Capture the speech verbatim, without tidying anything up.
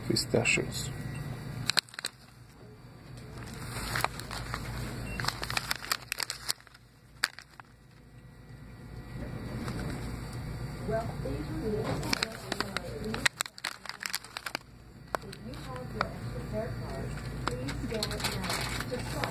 Pistachios. Well, if you have your extra card, please scan it now. Just